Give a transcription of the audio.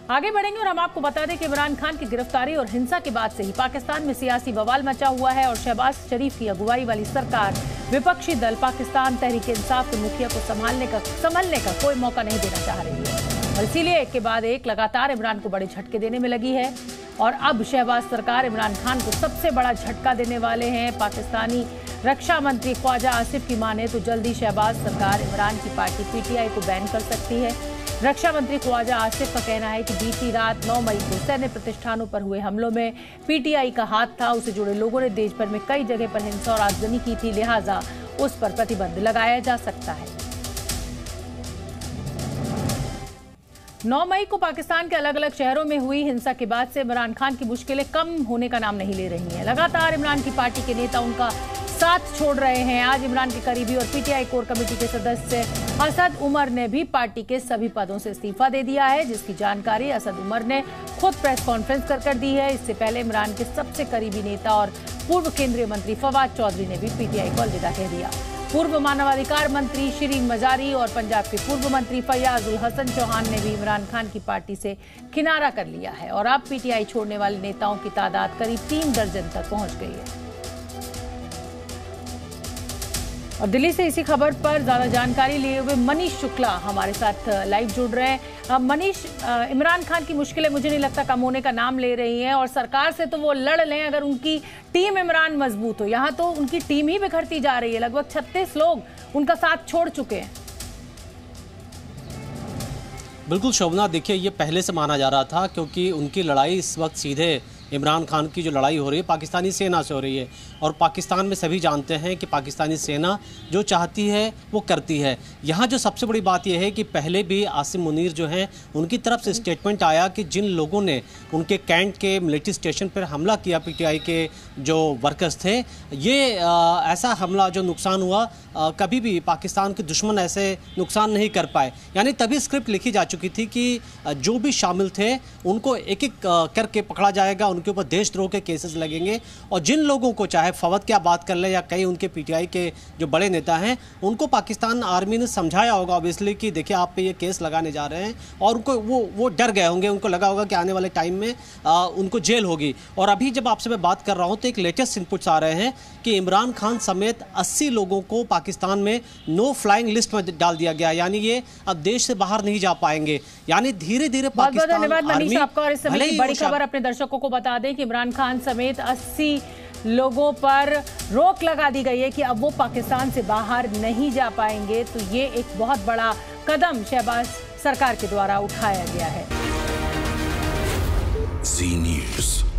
आगे बढ़ेंगे और हम आपको बता दें कि इमरान खान की गिरफ्तारी और हिंसा के बाद से ही पाकिस्तान में सियासी बवाल मचा हुआ है और शहबाज शरीफ की अगुवाई वाली सरकार विपक्षी दल पाकिस्तान तहरीक इंसाफ के मुखिया को संभलने का कोई मौका नहीं देना चाह रही है और इसीलिए एक के बाद एक लगातार इमरान को बड़े झटके देने में लगी है। और अब शहबाज सरकार इमरान खान को सबसे बड़ा झटका देने वाले हैं। पाकिस्तानी रक्षा मंत्री ख्वाजा आसिफ की माने तो जल्दी शहबाज सरकार इमरान की पार्टी पीटीआई को बैन कर सकती है। रक्षा मंत्री ख्वाजा आसिफ का कहना है कि बीती रात 9 मई को सैन्य प्रतिष्ठानों पर हुए हमलों में पीटीआई का हाथ था। उससे जुड़े लोगों ने देश भर में कई जगह पर हिंसा और आगजनी की थी, लिहाजा उस पर प्रतिबंध लगाया जा सकता है। 9 मई को पाकिस्तान के अलग अलग शहरों में हुई हिंसा के बाद से इमरान खान की मुश्किलें कम होने का नाम नहीं ले रही हैं। लगातार इमरान की पार्टी के नेता उनका साथ छोड़ रहे हैं। आज इमरान के करीबी और पीटीआई कोर कमेटी के सदस्य असद उमर ने भी पार्टी के सभी पदों से इस्तीफा दे दिया है, जिसकी जानकारी असद उमर ने खुद प्रेस कॉन्फ्रेंस कर दी है। इससे पहले इमरान के सबसे करीबी नेता और पूर्व केंद्रीय मंत्री फवाद चौधरी ने भी पीटीआई को अलविदा कह दिया। पूर्व मानवाधिकार मंत्री शिरीन मजारी और पंजाब के पूर्व मंत्री फैयाज उल हसन चौहान ने भी इमरान खान की पार्टी से किनारा कर लिया है और अब पीटीआई छोड़ने वाले नेताओं की तादाद करीब 3 दर्जन तक पहुंच गई है। और दिल्ली से इसी खबर पर ज्यादा जानकारी लिए हुए मनीष शुक्ला हमारे साथ लाइव जुड़ रहे हैं। मनीष, इमरान खान की मुश्किलें मुझे नहीं लगता कम होने का नाम ले रही हैं और सरकार से तो वो लड़ लें अगर उनकी टीम इमरान मजबूत हो। यहाँ तो उनकी टीम ही बिखरती जा रही है। लगभग 36 लोग उनका साथ छोड़ चुके हैं। बिल्कुल शोभना, देखिए ये पहले से माना जा रहा था क्योंकि उनकी लड़ाई इस वक्त सीधे इमरान खान की जो लड़ाई हो रही है पाकिस्तानी सेना से हो रही है और पाकिस्तान में सभी जानते हैं कि पाकिस्तानी सेना जो चाहती है वो करती है। यहाँ जो सबसे बड़ी बात यह है कि पहले भी आसिम मुनीर जो हैं उनकी तरफ से स्टेटमेंट आया कि जिन लोगों ने उनके कैंट के मिलिट्री स्टेशन पर हमला किया पीटीआई के जो वर्कर्स थे, ये ऐसा हमला जो नुकसान हुआ कभी भी पाकिस्तान के दुश्मन ऐसे नुकसान नहीं कर पाए। यानी तभी स्क्रिप्ट लिखी जा चुकी थी कि जो भी शामिल थे उनको एक एक करके पकड़ा जाएगा, उनके ऊपर देशद्रोह के केसेस लगेंगे और जिन लोगों को, चाहे फवद क्या बात कर ले या कई उनके पीटीआई के जो बड़े नेता हैं, उनको पाकिस्तान आर्मी ने समझाया होगा ऑब्वियसली कि देखिए आप पे ये केस लगाने जा रहे हैं और उनको वो डर गए होंगे, उनको लगा होगा कि आने वाले टाइम में उनको जेल होगी। और अभी जब आपसे मैं बात कर रहा हूँ तो एक लेटेस्ट इनपुट्स आ रहे हैं कि इमरान खान समेत 80 लोगों को पाकिस्तान में नो फ्लाइंग लिस्ट में डाल दिया गया, यानी ये अब देश से बाहर नहीं जा पाएंगे। यानी धीरे धीरे पाकिस्तान धन्यवाद मनीष आपका। और इस समय की बड़ी खबर अपने दर्शकों को बता दें कि इमरान खान समेत 80 लोगों पर रोक लगा दी गई है कि अब वो पाकिस्तान से बाहर नहीं जा पाएंगे। तो ये एक बहुत बड़ा कदम शहबाज सरकार के द्वारा उठाया गया है। जी न्यूज़।